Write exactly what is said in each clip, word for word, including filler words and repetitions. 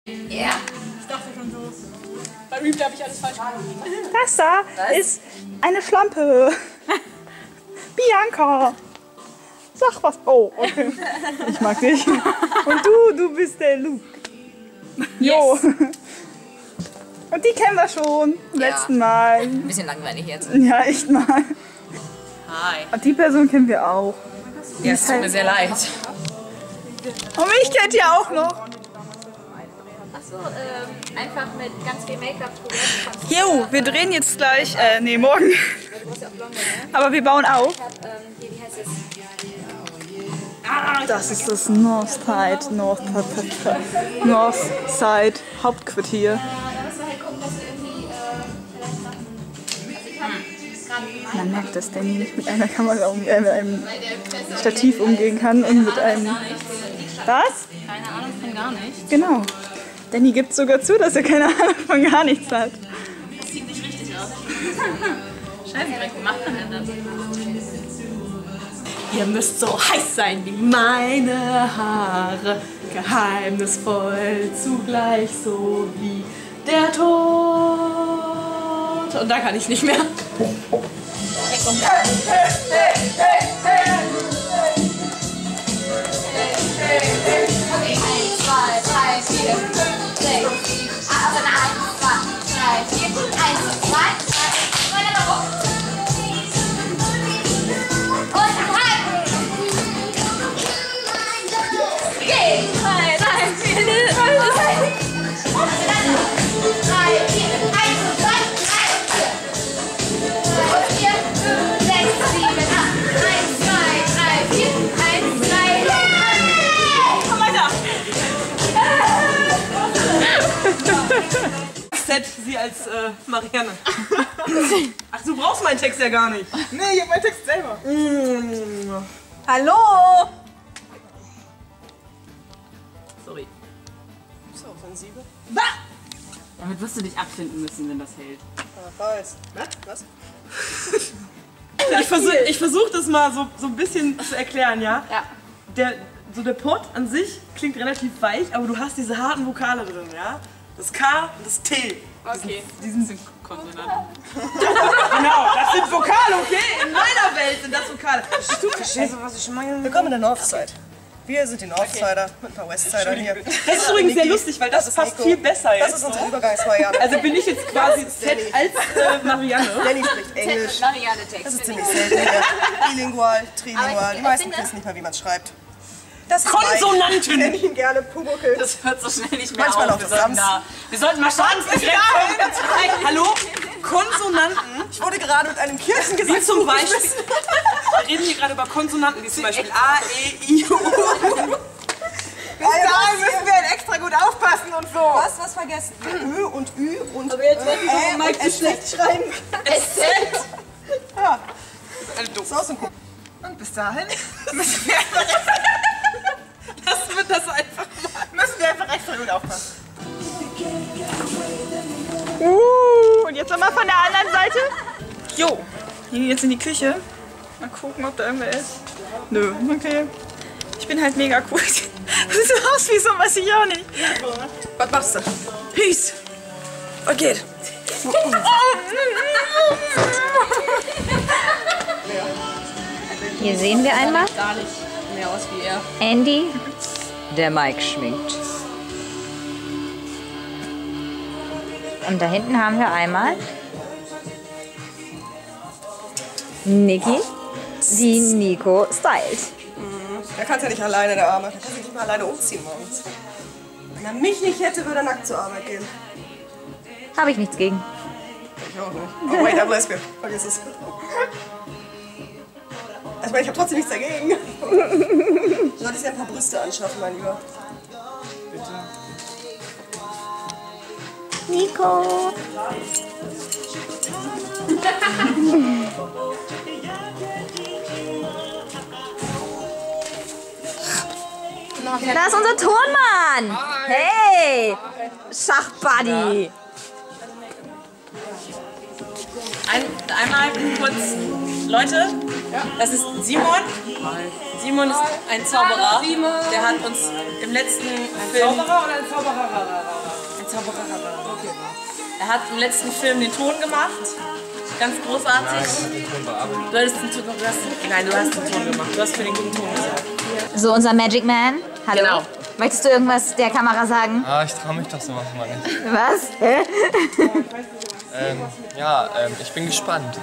Ja. Ich dachte schon so. Bei Replay habe ich alles falsch gemacht. Das da was? Ist eine Schlampe. Bianca. Sag was. Oh, okay. Ich mag dich. Und du, du bist der Luke. Jo. Yes. Und die kennen wir schon. Ja. Letzten Mal. Ein bisschen langweilig jetzt. Ja, echt mal. Hi. Und die Person kennen wir auch. Ja, es tut mir sehr leid. Und mich kennt ihr auch noch. Achso, ähm, einfach mit ganz viel Make-up probiert. Jo, wir drehen jetzt gleich, äh, nee, morgen. Aber wir bauen auf. Das ist das Northside, Northside, Northside Hauptquartier. Man merkt, dass Danny nicht mit einer Kamera, um, äh, mit einem Stativ umgehen kann und mit einem... Was? Keine Ahnung von gar nichts. Genau. Danny gibt sogar zu, dass er keine Ahnung von gar nichts hat. Das sieht nicht richtig aus. Scheiße, wie macht man denn das? Ihr müsst so heiß sein wie meine Haare, geheimnisvoll zugleich so wie der Tod. Und da kann ich nicht mehr. Sie als äh, Marianne. Ach, du brauchst meinen Text ja gar nicht. Nee, ich hab meinen Text selber. Mm. Hallo! Sorry. So, offensive. Was? Damit wirst du dich abfinden müssen, wenn das hält. Ah, weiß. Was? Was? Ich versuche ich versuch das mal so, so ein bisschen zu erklären, ja? Ja. Der, so der Pod an sich klingt relativ weich, aber du hast diese harten Vokale drin, ja? Das K und das T. Okay. Diesen sind Konsonanten. Genau, das sind Vokale, okay? In meiner Welt sind das Vokale. Du verstehst du, was ich meine? Willkommen in der Northside. Wir sind die Northsider mit ein paar Westsidern hier. Das ist übrigens sehr lustig, weil das, das passt Nico. Viel besser jetzt. Das ist unsere Übergangsvariante. Also bin ich jetzt quasi Z als äh, Marianne. Danny spricht Englisch. Marianne-Text. Das ist ziemlich selten hier. Bilingual, trilingual. Die meisten wissen nicht mehr, wie man schreibt. Das ist Konsonanten! Ich nenne ihn gerne Pumuckl. Das hört so schnell nicht mehr Manchmal auf. auch Wir das sollten, da, wir sollten mal Schadensbegrenzung betreiben. Hallo? Konsonanten? Ich wurde gerade mit einem Kirchengesetz. Wie zum Beispiel. Wir reden hier gerade über Konsonanten, wie zum Beispiel A, E, I, U. Da müssen wir extra gut aufpassen und so. Was, was vergessen? Ö und Ü und Aber jetzt wird Ä und Mike S schlecht schreiben. S Z. Ja. Also, So aus dem Guck. Und bis dahin müssen wir lassen wir das einfach mal. müssen wir einfach extra gut aufpassen. Uh, und jetzt nochmal von der anderen Seite. Jo, wir gehen jetzt in die Küche. Mal gucken, ob da irgendwer ist. Nö, okay. Ich bin halt mega cool. Das sieht so aus wie so, weiß ich auch nicht. Was machst du? Peace. Was geht? Hier sehen wir einmal Gar nicht mehr aus wie er. Andy, der Mike schminkt. Und da hinten haben wir einmal Niki, die Nico stylt. Der kann ja nicht alleine, der Arme. Der kann sich nicht mal alleine umziehen morgens. Wenn er mich nicht hätte, würde er nackt zur Arbeit gehen. Habe ich nichts gegen. Ich auch nicht. Oh wait, I'm lesbian. Vergiss es. Also, ich meine, ich habe trotzdem nichts dagegen. Du solltest dir ein paar Brüste anschaffen, mein Lieber. Nico. Da ist unser Turnmann. Hey, Schachbuddy. Ein, einmal kurz, Leute, das ist Simon. Simon ist ein Zauberer. Der hat uns im letzten Film... Zauberer oder ein Zauberer? Okay. Er hat im letzten Film den Ton gemacht. Ganz großartig. Du hattest den Ton, du hast, nein, du hast den Ton gemacht. Du hast für den guten Ton gesagt. So, unser Magic Man. Hallo. Genau. Möchtest du irgendwas der Kamera sagen? Ah, ich traue mich doch so manchmal nicht. Was? Hä? Ähm, ja, ähm, ich bin gespannt.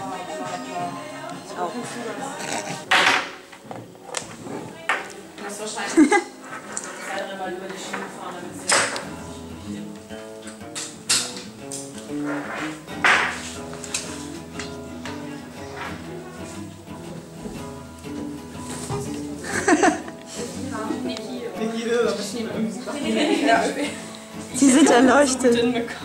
Sie sind erleuchtet.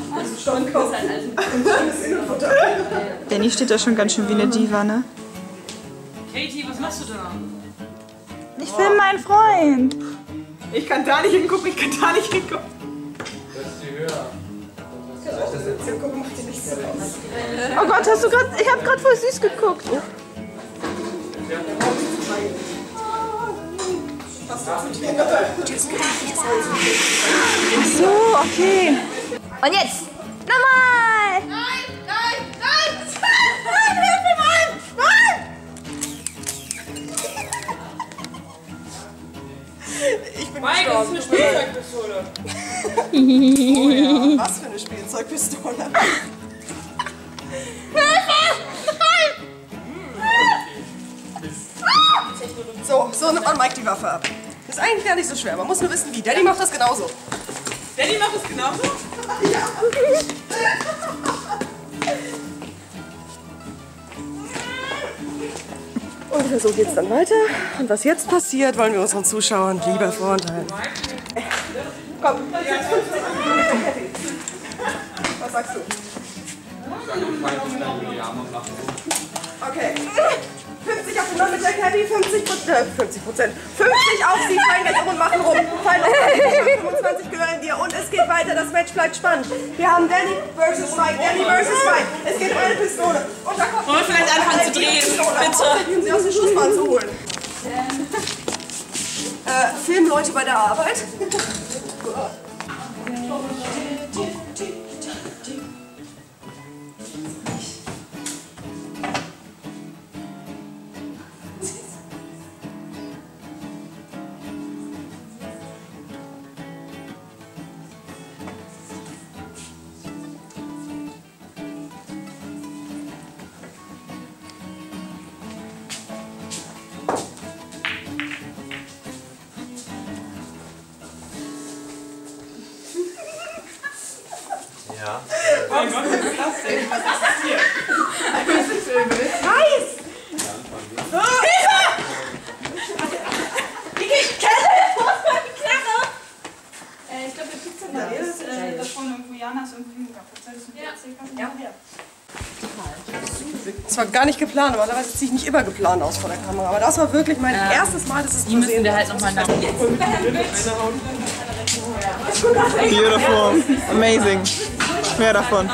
Danny steht da schon ganz schön wie eine Diva, ne? Katie, was machst du da? Ich bin mein Freund. Ich kann da nicht hingucken, ich kann da nicht hingucken. Oh Gott, hast du gerade... Ich hab gerade voll süß geguckt. Oh. Ach so, okay. Und jetzt nochmal! Nein, nein, nein! Nein, hilf mir mal! Nein! Ich bin Mike, das ist eine Spielzeugpistole. Oh ja, was für eine Spielzeugpistole. So, so nimmt man Mike die Waffe ab. Das ist eigentlich gar nicht so schwer, man muss nur wissen wie. Daddy macht das genauso. Daddy macht es genauso? Und so geht's dann weiter. Und was jetzt passiert, wollen wir unseren Zuschauern lieber vorenthalten. Komm, jetzt fünfzig. Was sagst du? Okay. fünfzig auf den Mann mit der Caddy, fünfzig Prozent, fünfzig Prozent, fünfzig auf sie, fallen gleich um und machen rum. Fallen auf fünfundzwanzig gehören dir und es geht weiter, das Match bleibt spannend. Wir haben Danny versus Mike, Danny versus Mike. Es geht um eine Pistole. Und da kommt Wollen wir vielleicht anfangen zu drehen, bitte? Versuchen Sie aus der Schussbahn zu holen. Äh, filmen Leute bei der Arbeit. Ja. Oh Gott, was ist das denn? Was ist das hier? Was ist denn? Heiß! Hilfe! Ich kenne die Knarre! Äh, ich glaube, der Pizza da ist äh, da vorne irgendwo. Jana ist irgendwo hingegangen. Erzählst du mir erzählen? Ja. Ja. Das war gar nicht geplant, aber normalerweise ziehe ich nicht immer geplant aus vor der Kamera. Aber das war wirklich mein ähm, erstes Mal, dass es Die müssen wir halt nochmal nach. Beautiful. Amazing. Mehr davon.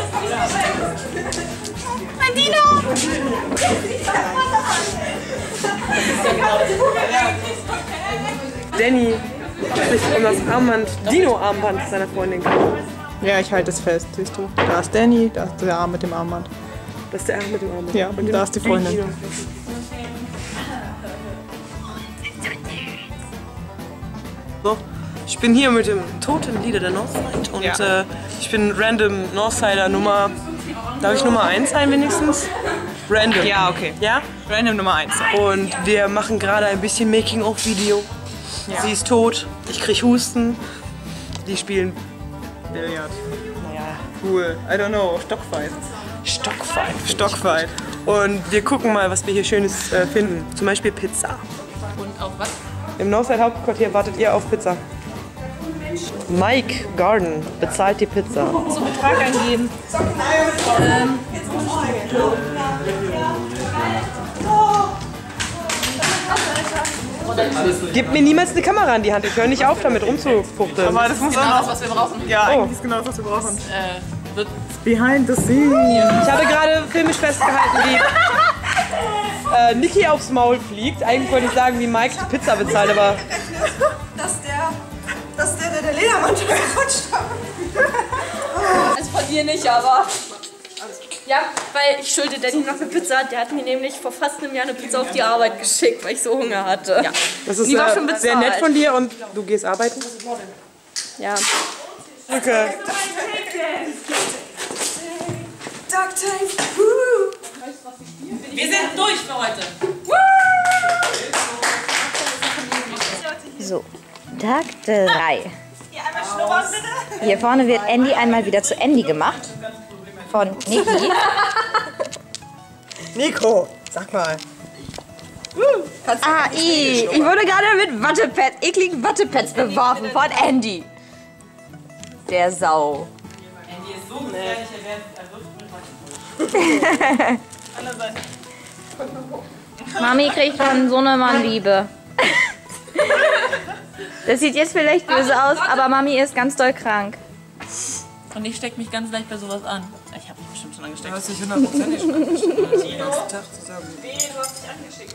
Ein Dino! Danny hat sich um das Armband, Dino-Armband seiner Freundin gekümmert. Ja, ich halte es fest, siehst du. Da ist Danny, da ist der Arm mit dem Armband. Das ist der Arm mit dem Armband. Ja, und da ist die Freundin. So, ich bin hier mit dem toten Leader der Northside und ja. äh, ich bin random Northsider Nummer, darf ich Nummer eins sein wenigstens? Random. Ja, okay. Ja? Random Nummer eins. Und wir machen gerade ein bisschen Making-of-Video. Ja. Sie ist tot, ich krieg Husten, die spielen Billard. Naja, cool. I don't know, Stockfight. Stockfight. Stockfight. Und wir gucken mal, was wir hier Schönes äh, finden. Zum Beispiel Pizza. Und auf was? Im Northside Hauptquartier wartet ihr auf Pizza. Mike Garden bezahlt die Pizza. Zum Betrag eingeben. Ähm. Gebt mir niemals eine Kamera in die Hand. Ich höre nicht auf, damit rumzufuchteln. Aber das muss Genau auch das, was wir brauchen. Ja, Oh. eigentlich ist genau das, was wir brauchen. Äh, wird Behind the scenes. Ich habe gerade filmisch festgehalten, wie äh, Niki aufs Maul fliegt. Eigentlich wollte ich sagen, wie Mike die Pizza bezahlt, aber... Dass der, dass der, der, der Ledermantel gerutscht hat. dir nicht, aber... Ja, weil ich schulde Danny noch eine Pizza. Der hat mir nämlich vor fast einem Jahr eine Pizza auf die Arbeit geschickt, weil ich so Hunger hatte. Ja. Das ist Die war äh, schon bezahlt. sehr nett von dir und du gehst arbeiten? Ja. Okay. Wir sind durch für heute. So, Tag drei. Hier einmal schnuppern, bitte. Hier vorne wird Andy einmal wieder zu Andy gemacht. Von Niki. Nico, sag mal. Ah, i. Ich wurde gerade mit Wattepads, ekligen Wattepads beworfen von Andy. Der Sau. Andy ist so gefährlich, er wirft mit Mami kriegt von Sohnemann Liebe. Das sieht jetzt vielleicht böse aus, aber Mami ist ganz doll krank. Und ich stecke mich ganz leicht bei sowas an. Ich habe mich bestimmt schon angesteckt. Du hast dich hundertprozentig schon angesteckt. Den ganzen Tag zusammen. Nee, du hast dich angesteckt.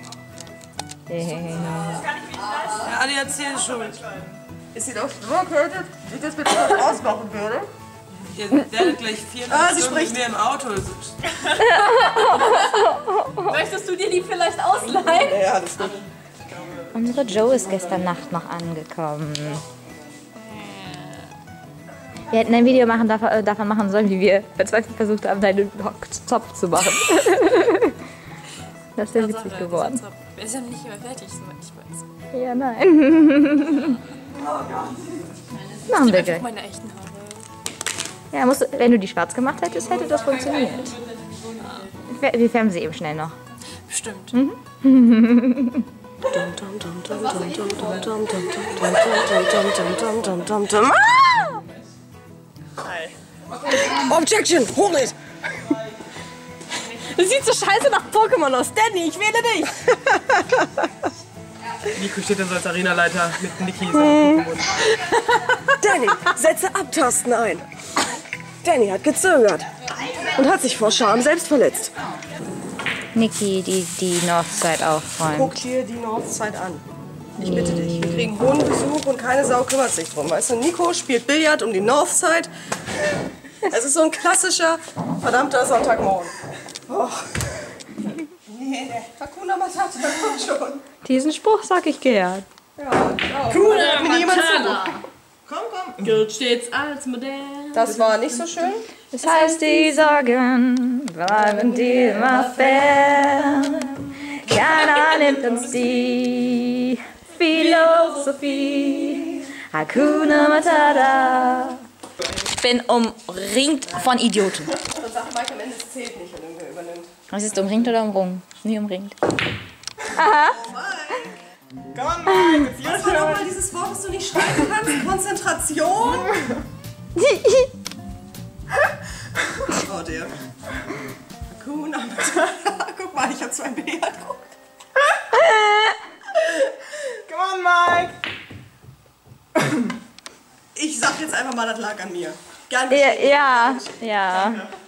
Ja, Adi, erzähl schon. Ist sie doch schwurbelt, wie ich das mit was ausmachen würde? Ihr werdet gleich viereinhalb Ah, sie Stunden spricht. mit mir im Auto sitzen. Möchtest du dir die vielleicht ausleihen? Ja, das stimmt. Unsere Joe ist gestern Nacht noch angekommen. Wir hätten ein Video machen, davon, äh, davon machen sollen, wie wir verzweifelt versucht haben, deinen Zopf zu machen. Das wäre witzig geworden. Er ist ja nicht mehr fertig, soweit ich weiß. Ja, nein. Machen wir gleich. Meine echten Haare. Ja, musst, du- wenn du die schwarz gemacht hättest, hätte das funktioniert. Wir, wir färben sie eben schnell noch. Bestimmt. Objection, hold it! Das sieht so scheiße nach Pokémon aus. Danny, ich wähle dich. Nico steht dann so als Arenaleiter mit Niki. Mhm. Danny, setze Abtasten ein. Danny hat gezögert und hat sich vor Scham selbst verletzt. Niki, die die Northside aufräumt. Guck dir die Northside an. Ich bitte dich, wir kriegen hohen Besuch und keine Sau kümmert sich drum. Weißt du, Nico spielt Billard um die Northside. Es ist so ein klassischer, verdammter Sonntagmorgen. Oh. Nee, nee, Hakuna Matata, komm schon. Diesen Spruch sag ich gern. Cool, hat mir niemand zu. Komm, komm. Gilt stets als modern. Das war nicht so schön. Das heißt, die Sorgen bleiben dir immer fern. Keiner nimmt uns die Philosophie. Hakuna Matata. Ich bin umringt von Idioten. Und sagt Michael Mendes zählt nicht, wenn irgendwer übernimmt. Was ist umringt oder umrungen? Nie umringt. Was war nochmal dieses Wort, das du nicht schreiben kannst? Konzentration? Oh, der. Hakuna Matata. Guck mal, ich hab zwei B. Guck. Come on, Mike. Ich sag jetzt einfach mal, das lag an mir. Gern Ja, geschehen. ja, ja.